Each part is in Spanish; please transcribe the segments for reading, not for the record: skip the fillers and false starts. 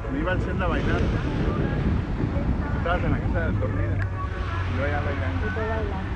Me iba al centro a bailar. Estabas en la casa dormida. Yo allá bailando. Y tú bailando.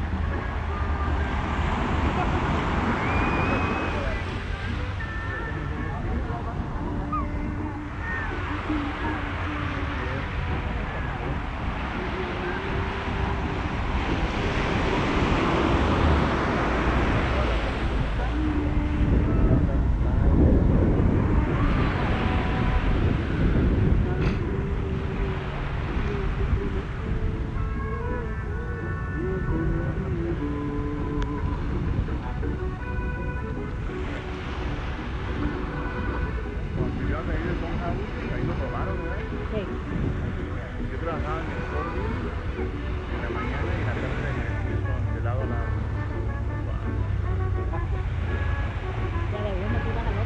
Ahí nos robaron, ¿verdad? Sí. Yo trabajaba en el Corby en la mañana y en la tarde en el Houston, de lado a lado. Wow. Ya de uno tú vas a